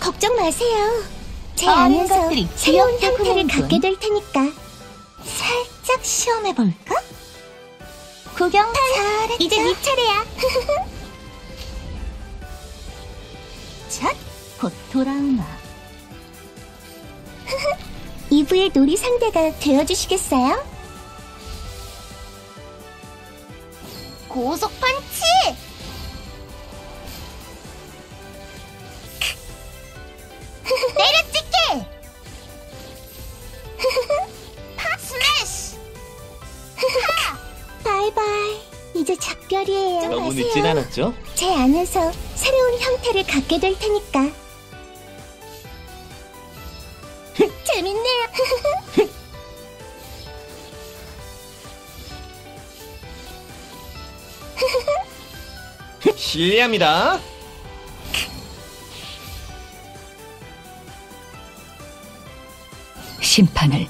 걱정 마세요. 제 안에서 것들이 새로운 귀엽게 형태를 구는군. 갖게 될 테니까. 살짝 시험해볼까? 구경 잘했다. 이제 네 차례야. 잣! 곧 돌아오마. 이브의 놀이 상대가 되어주시겠어요? 고속 펀치! 내려찍게! 파 스매시! 바이바이. 이제 작별이에요. 너무 늦진 않았죠? 제 안에서 새로운 형태를 갖게 될 테니까. 재밌네요. 실례합니다. 심판을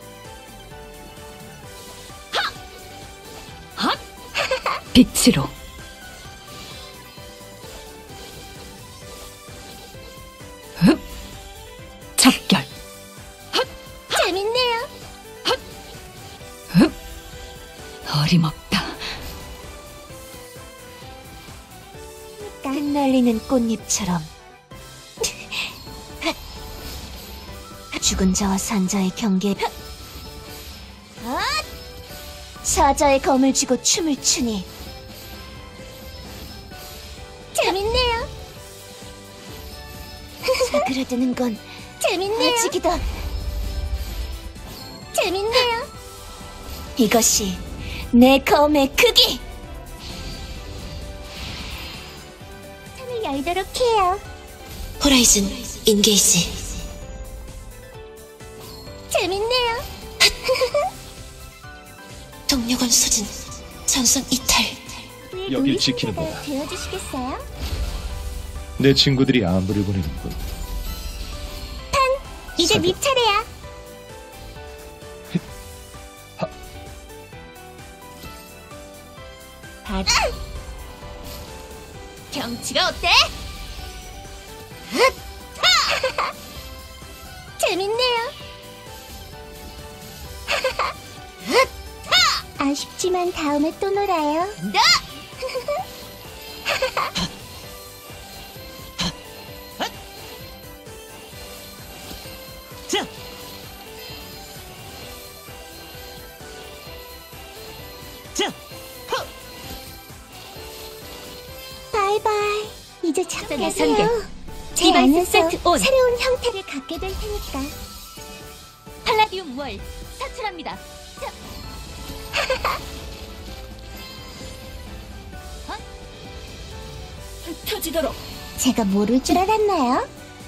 빛으로. 흡! 작결. 재밌네요. 흡! 어림없다. 흩날리는 꽃잎처럼 죽은 자와 산자의 경계. 사자의 검을 쥐고 춤을 추니 재밌네요. 사그라드는 건 재밌네요. 아직이다. 재밌네요. 이것이 내 검의 크기. 창을 열도록 해요. 호라이즌 인게이지. 재밌네요. 동력원 소진 전선 이탈. 여길 지키는 거야. 되어주시겠어요? 내 친구들이 안부를 보내는군. 이제 네 차례야. 경치가 어때? 재밌네요. 아쉽지만 다음에 또 놀아요. 자! 자! 바이바이. 이제 내 선택. 작별이에요. 제 디바이스 안에서 세트 온. 새로운 형태를 갖게 될 테니까. 팔라디움 월 사출합니다. 흩어지도록 제가 모를 줄 알았나요?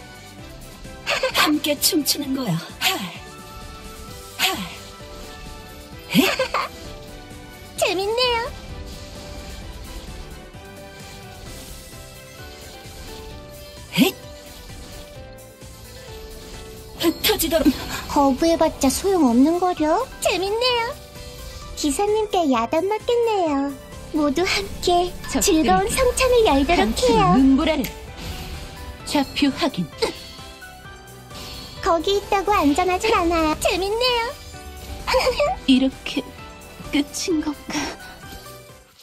함께 춤추는 거야. 재밌네요. 흩어지도록. 거부해봤자 소용없는 거려. 재밌네요. 기사님께 야단 맞겠네요. 모두 함께 즐거운 성찬을 열도록 해요. 눈보라를 좌표 확인. 거기 있다고 안전하진 않아요. 재밌네요. 이렇게 끝인 건가?